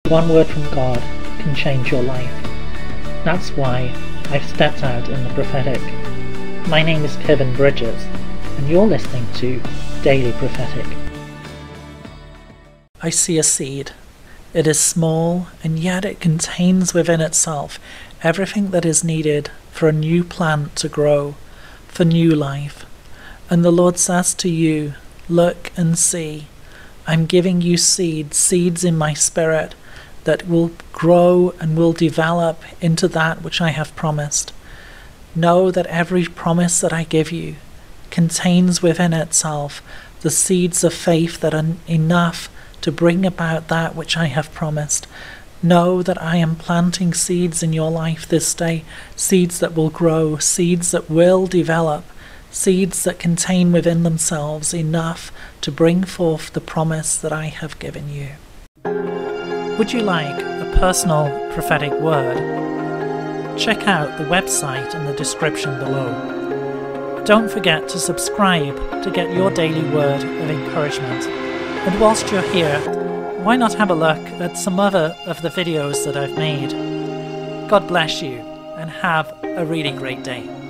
One word from God can change your life. That's why I've stepped out in the prophetic. My name is Kevin Bridges, and you're listening to Daily Prophetic. I see a seed. It is small, and yet it contains within itself everything that is needed for a new plant to grow, for new life. And the Lord says to you, look and see. I'm giving you seeds in my spirit, that will grow and will develop into that which I have promised. Know that every promise that I give you contains within itself the seeds of faith that are enough to bring about that which I have promised. Know that I am planting seeds in your life this day, seeds that will grow, seeds that will develop, seeds that contain within themselves enough to bring forth the promise that I have given you. Would you like a personal prophetic word? Check out the website in the description below. Don't forget to subscribe to get your daily word of encouragement. And whilst you're here, why not have a look at some other of the videos that I've made? God bless you and have a really great day.